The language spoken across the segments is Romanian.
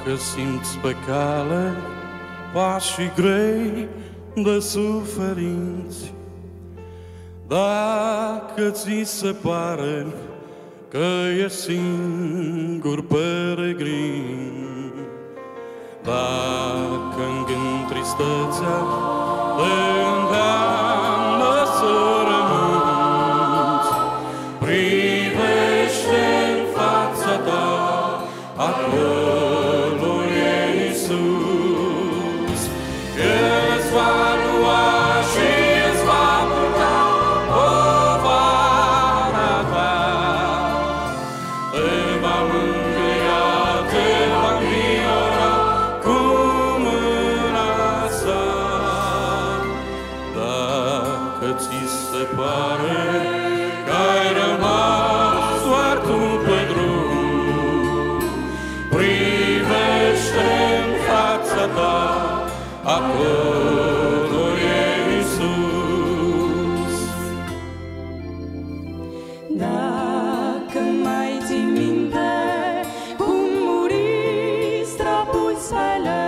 Dacă simți pe cale pașii grei de suferinți, dacă ți se pare că ești singur peregrin, dacă în gând tristețea te îndeamnă să renunți, privește în fața ta, acolo e Iisus. El îți va lua și îți va purta povara ta, te va mângâia, te va înviora cu mâna sa. Dacă ți se pare că ai rămas doar tu pe drum, privește în fața ta, acolo e Iisus. Dacă mai ții minte cum muri străbusele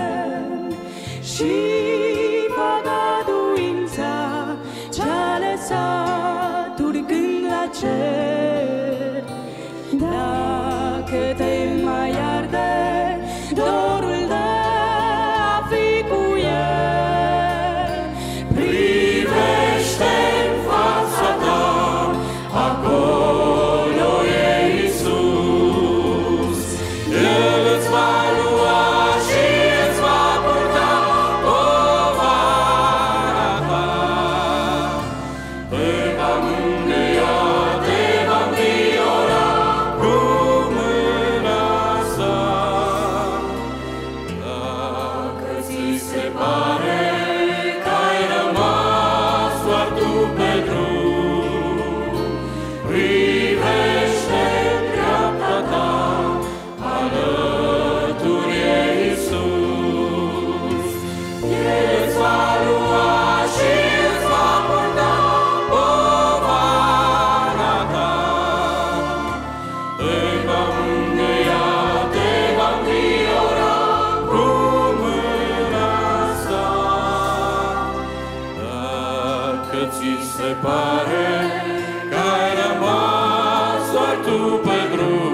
și făgăduința ce-a lăsat urcând la cer, dacă te mai arde dorul de a fi cu El, Privește în fața ta, acolo e Iisus. El îți va lua și îți va purta povara ta, te va mângâia, te va înviora cu mâna sa. Dacă ți se pare că ai rămas doar tu pe drum, privește în dreapta ta, alături e Iisus. El îți va lua și îți va purta povara ta, te va mângâia, te va înviora cu mâna sa. Dacă ți se pare că ai rămas doar tu pe drum,